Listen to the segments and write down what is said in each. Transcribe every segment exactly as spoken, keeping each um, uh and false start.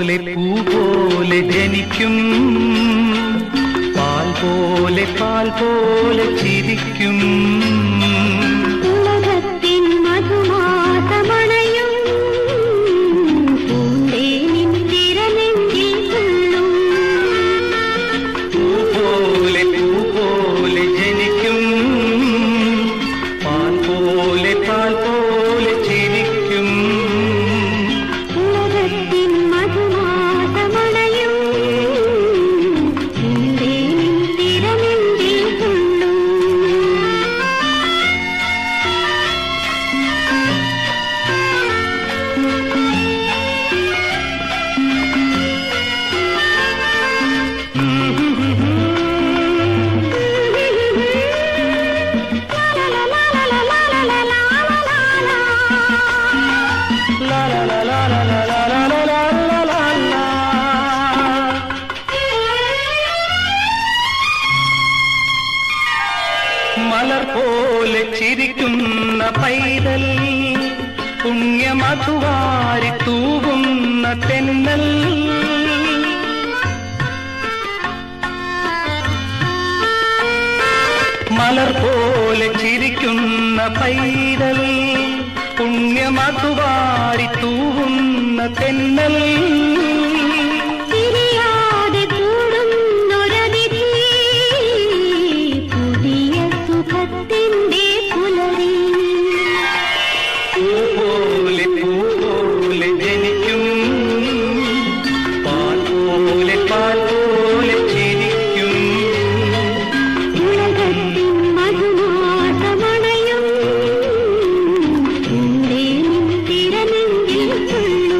പോലെ പൂ പോലെ ജനിക്കും, പാൽ പോലെ പാൽ പോലെ ചിരിക്കും. ഉലകത്തിൻ മധുമാസമണയും പൂന്തേനിൻ തിരനെഞ്ചിൽ തുള്ളും. പൂ പോലെ പൂ പോലെ ജനിക്കും, പാൽ പോലെ പാൽ പോലെ ചിരിക്കും. ഉലകത്തിൻ മധുമാസമണയും പൂന്തേനിൻ തിരനെഞ്ചിൽ തുള്ളും. മലർ പോലെ ചിരിക്കുന്ന പൈതൽ, പുണ്യമധുവാരി തൂവുന്ന തെന്നൽ. മലർ പോലെ ചിരിക്കുന്ന പൈതൽ, പുണ്യമധുവാരി തൂവുന്ന തെന്നൽ. തിരിയാതെ കൂടുന്നൊരതിഥി, പുതിയ സുഖത്തിന്റെ പുലരി. പൂ പോലെ പൂ പോലെ ജനിക്കും, പാൽ പോലെ പാൽ പോലെ ചിരിക്കും. ഉലകത്തിൻ മധുമാസമണയും പൂന്തേനിൻ തിരനെഞ്ചിൽ തുള്ളും.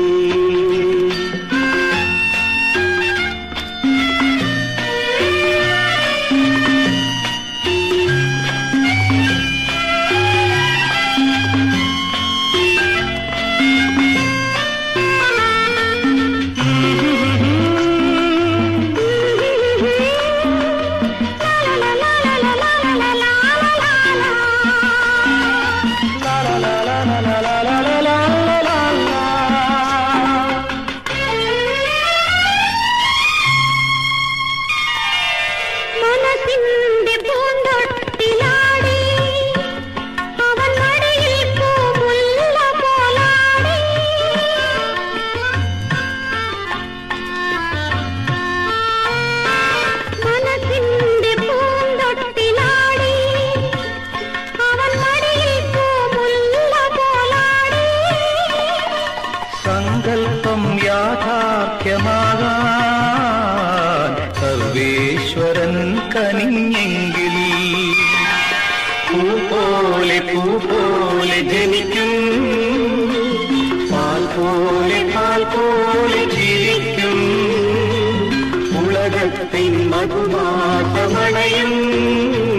മനസ്സിന്റെ പൂന്തോട്ടിലാടി അവൻ മടിയിൽ പൂമുല്ല പോലാടി. മനസ്സിന്റെ പൂന്തോട്ടിലാടി അവൻ മടിയിൽ പൂമുല്ല പോലാടി. സങ്കൽപ്പം യാഥാർത്ഥ്യമാകാൻ സർവേശ്വരൻ കനിഞ്ഞെങ്കിൽ, പൂ പോലെ പൂ പോലെ ജനിക്കും, പാൽ പോലെ പാൽ പോലെ ചിരിക്കും. ഉലകത്തിൻ മധുമാസമണയും